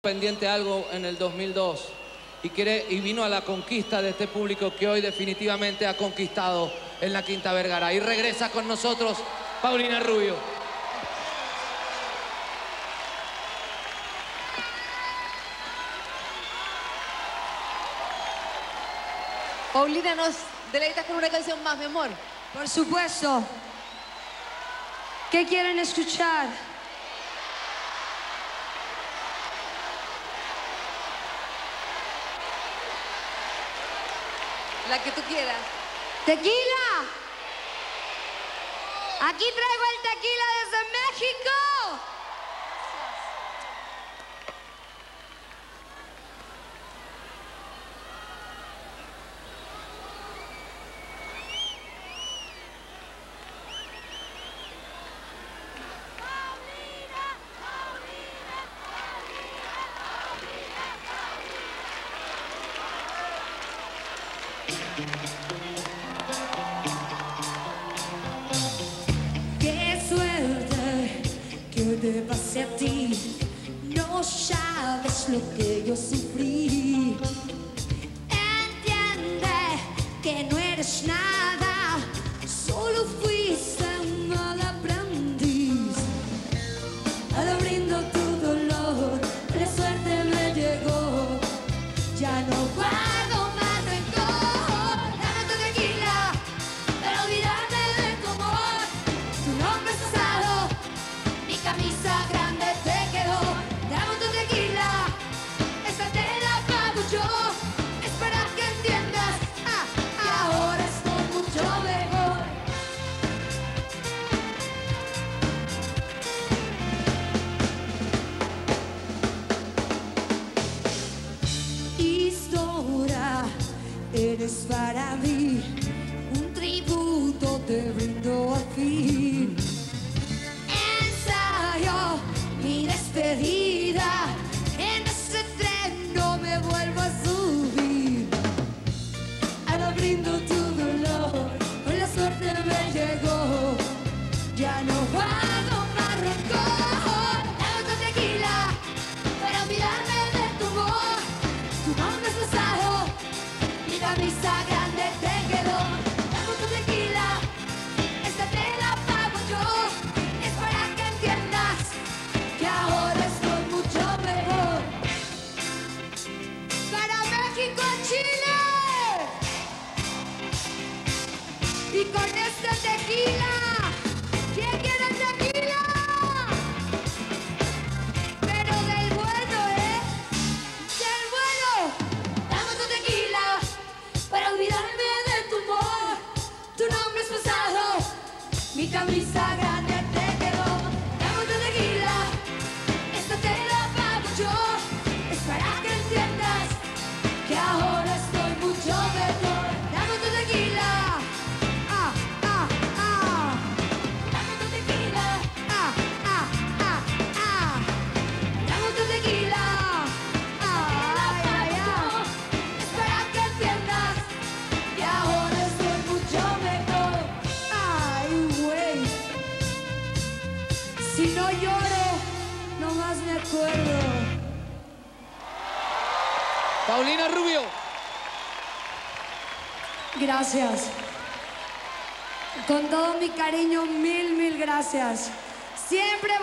pendiente algo en el 2002 y vino a la conquista de este público que hoy definitivamente ha conquistado en la Quinta Vergara. Y regresa con nosotros Paulina Rubio. Paulina, nos deleitas con una canción más, mi amor. Por supuesto. ¿Qué quieren escuchar? La que tú quieras. ¡Tequila! Aquí traigo el tequila desde México. Qué suerte que hoy te pase a ti. No sabes lo que yo sufrí. Entiende que no eres nada, solo fuiste un mal aprendiz. Ahora brindo tu dolor, la suerte me llegó. Ya no guardo más rencor. Dame tu tequila para olvidarme de tu amor. Tu nombre es pasado, mi camisa grande te quedó. Dame tu tequila, esta te la pago yo. Es para que entiendas que ahora estoy mucho mejor. Historia, eres para mí un tributo, te brindo al fin. Ensayo mi despedida, en ese tren no me vuelvo a subir. Ahora brindo tu dolor, hoy la suerte me llegó. Ya no guardo más rencor. Dame tu tequila para olvidarme de tu amor. Tu nombre es pasado, mi camisa grande te quedó. Dame tu tequila, esta te la pago yo. Es para que entiendas que ahora estoy mucho mejor. Para México, Chile. Y con este tequila, ¿quién quiere tequila? Pero del bueno, del bueno. Dame tu tequila para olvidarme de tu amor. Tu nombre es pasado, mi camisa grande te quedó. Dame tu tequila, esta te la pago yo. Es para que entiendas que ahora estoy mucho mejor. Dame tu tequila. Dame tu tequila. Dame tu tequila. Ay, ay, ay. Es para que entiendas que ahora estoy mucho mejor. Ay, güey. Si no lloro, nomás me acuerdo. Paulina Rubio. Gracias. Con todo mi cariño, mil gracias. Siempre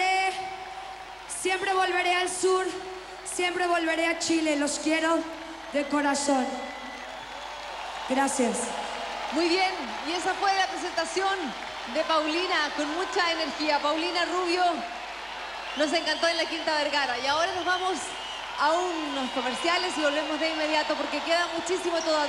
volveré al sur, siempre volveré a Chile. Los quiero de corazón. Gracias. Muy bien, y esa fue la presentación de Paulina con mucha energía. Paulina Rubio nos encantó en la Quinta Vergara. Y ahora nos vamos a unos comerciales y volvemos de inmediato porque queda muchísimo todavía.